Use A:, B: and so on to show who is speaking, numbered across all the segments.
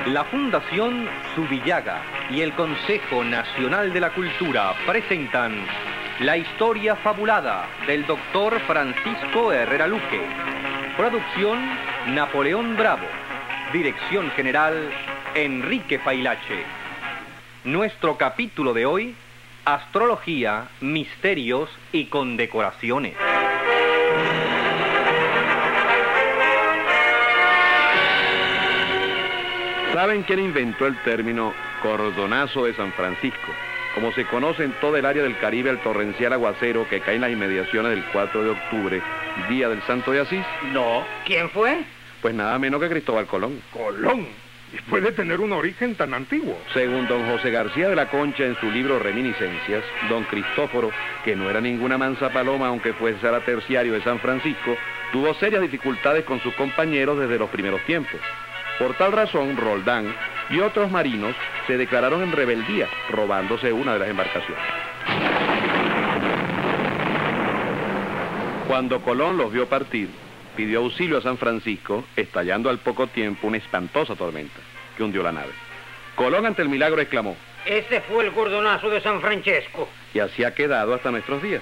A: La Fundación Zubillaga y el Consejo Nacional de la Cultura presentan La historia fabulada del doctor Francisco Herrera Luque. Producción Napoleón Bravo. Dirección general Enrique Failache. Nuestro capítulo de hoy: astrología, misterios y condecoraciones.
B: ¿Saben quién inventó el término cordonazo de San Francisco? Como se conoce en toda el área del Caribe el torrencial aguacero que cae en las inmediaciones del 4 de octubre, día del Santo de Asís.
C: No. ¿Quién fue?
B: Pues nada menos que Cristóbal Colón.
D: Colón. Y puede tener un origen tan antiguo.
B: Según don José García de la Concha en su libro Reminiscencias, don Cristóforo, que no era ninguna mansa paloma aunque fuese a terciario de San Francisco, tuvo serias dificultades con sus compañeros desde los primeros tiempos. Por tal razón, Roldán y otros marinos se declararon en rebeldía, robándose una de las embarcaciones. Cuando Colón los vio partir, pidió auxilio a San Francisco, estallando al poco tiempo una espantosa tormenta que hundió la nave. Colón, ante el milagro, exclamó:
C: Ese fue el cordonazo de San Francesco.
B: Y así ha quedado hasta nuestros días.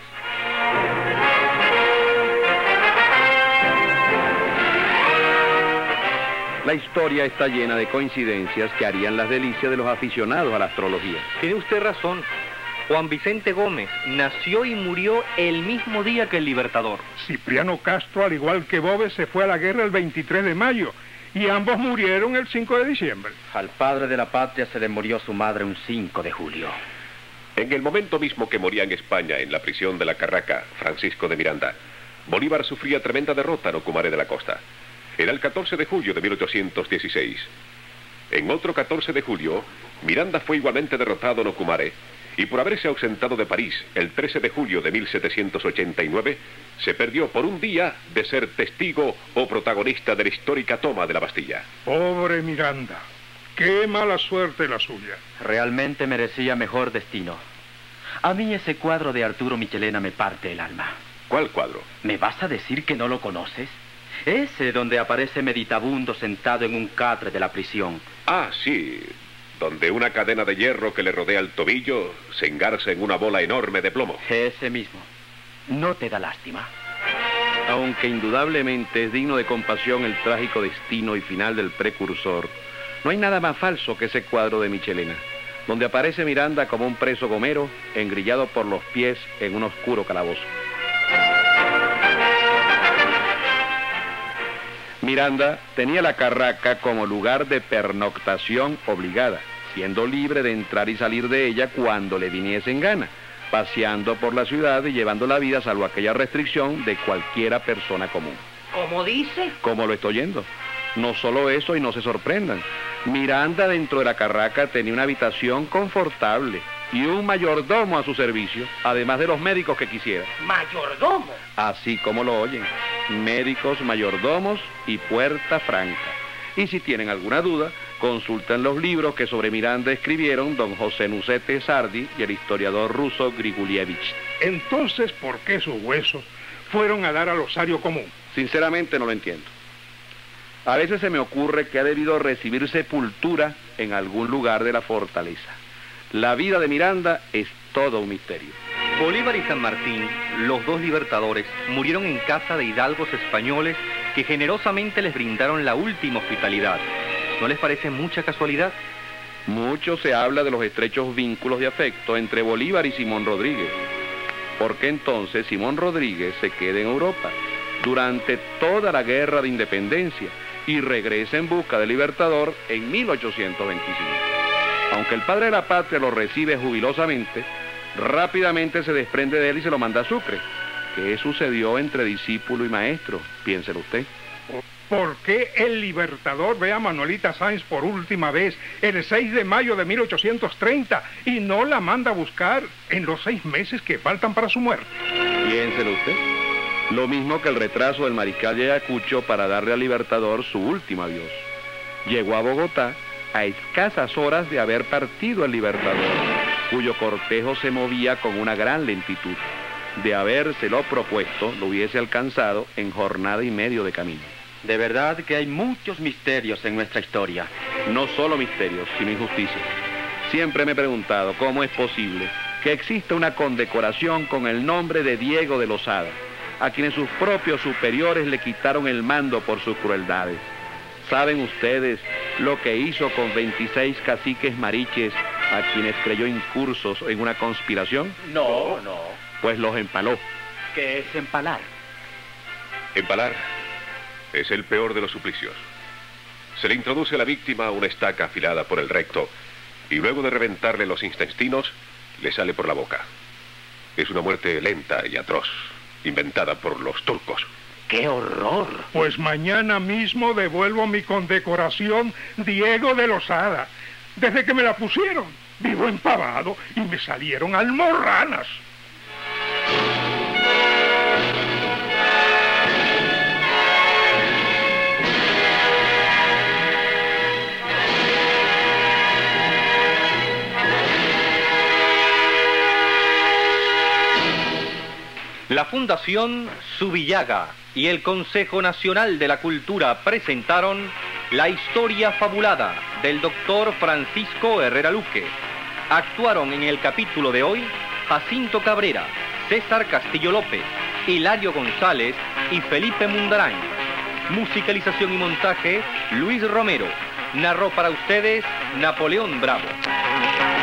B: La historia está llena de coincidencias que harían las delicias de los aficionados a la astrología.
A: Tiene usted razón. Juan Vicente Gómez nació y murió el mismo día que el Libertador.
D: Cipriano Castro, al igual que Boves, se fue a la guerra el 23 de mayo y ambos murieron el 5 de diciembre.
E: Al padre de la patria se le murió su madre un 5 de julio.
F: En el momento mismo que moría en España, en la prisión de la Carraca, Francisco de Miranda, Bolívar sufría tremenda derrota en Ocumare de la Costa. Era el 14 de julio de 1816. En otro 14 de julio, Miranda fue igualmente derrotado en Ocumare, y por haberse ausentado de París el 13 de julio de 1789, se perdió por un día de ser testigo o protagonista de la histórica toma de la Bastilla.
D: Pobre Miranda, qué mala suerte la suya.
E: Realmente merecía mejor destino. A mí ese cuadro de Arturo Michelena me parte el alma.
F: ¿Cuál cuadro?
E: ¿Me vas a decir que no lo conoces? Ese donde aparece meditabundo sentado en un catre de la prisión.
F: Ah, sí, donde una cadena de hierro que le rodea el tobillo se engarza en una bola enorme de plomo.
E: Ese mismo. ¿No te da lástima?
B: Aunque indudablemente es digno de compasión el trágico destino y final del precursor, no hay nada más falso que ese cuadro de Michelena, donde aparece Miranda como un preso gomero, engrillado por los pies en un oscuro calabozo. Miranda tenía la Carraca como lugar de pernoctación obligada, siendo libre de entrar y salir de ella cuando le viniese en gana, paseando por la ciudad y llevando la vida salvo aquella restricción de cualquiera persona común.
C: ¿Cómo dice?
B: Como lo estoy oyendo. No solo eso, y no se sorprendan. Miranda dentro de la Carraca tenía una habitación confortable y un mayordomo a su servicio, además de los médicos que quisiera.
C: ¿Mayordomo?
B: Así como lo oyen. Médicos, mayordomos y puerta franca. Y si tienen alguna duda, consulten los libros que sobre Miranda escribieron don José Nucete Sardi y el historiador ruso Grigulievich.
D: Entonces, ¿por qué sus huesos fueron a dar al osario común?
B: Sinceramente no lo entiendo. A veces se me ocurre que ha debido recibir sepultura en algún lugar de la fortaleza. La vida de Miranda es todo un misterio.
A: Bolívar y San Martín, los dos libertadores, murieron en casa de hidalgos españoles que generosamente les brindaron la última hospitalidad. ¿No les parece mucha casualidad?
B: Mucho se habla de los estrechos vínculos de afecto entre Bolívar y Simón Rodríguez. ¿Por qué entonces Simón Rodríguez se queda en Europa durante toda la guerra de independencia y regresa en busca del Libertador en 1825? Aunque el padre de la patria lo recibe jubilosamente, rápidamente se desprende de él y se lo manda a Sucre. ¿Qué sucedió entre discípulo y maestro? Piénselo usted.
D: ¿Por qué el Libertador ve a Manuelita Sáenz por última vez el 6 de mayo de 1830 y no la manda a buscar en los 6 meses que faltan para su muerte?
B: Piénselo usted. Lo mismo que el retraso del mariscal de Ayacucho para darle al Libertador su último adiós. Llegó a Bogotá a escasas horas de haber partido el Libertador, cuyo cortejo se movía con una gran lentitud. De habérselo propuesto, lo hubiese alcanzado en jornada y medio de camino.
E: De verdad que hay muchos misterios en nuestra historia.
B: no solo misterios, sino injusticias. Siempre me he preguntado cómo es posible que exista una condecoración con el nombre de Diego de Losada, a quienes sus propios superiores le quitaron el mando por sus crueldades. ¿Saben ustedes lo que hizo con 26 caciques mariches a quienes creyó incursos en una conspiración?
E: No, no.
B: Pues los empaló.
E: ¿Qué es empalar?
F: Empalar es el peor de los suplicios. Se le introduce a la víctima una estaca afilada por el recto y luego de reventarle los intestinos, le sale por la boca. Es una muerte lenta y atroz, inventada por los turcos.
E: ¡Qué horror!
D: Pues mañana mismo devuelvo mi condecoración Diego de Losada. Desde que me la pusieron, vivo empavado y me salieron almorranas.
A: La Fundación Zubillaga y el Consejo Nacional de la Cultura presentaron La historia fabulada del doctor Francisco Herrera Luque. Actuaron en el capítulo de hoy Jacinto Cabrera, César Castillo López, Hilario González y Felipe Mundarán. Musicalización y montaje, Luis Romero. Narró para ustedes Napoleón Bravo.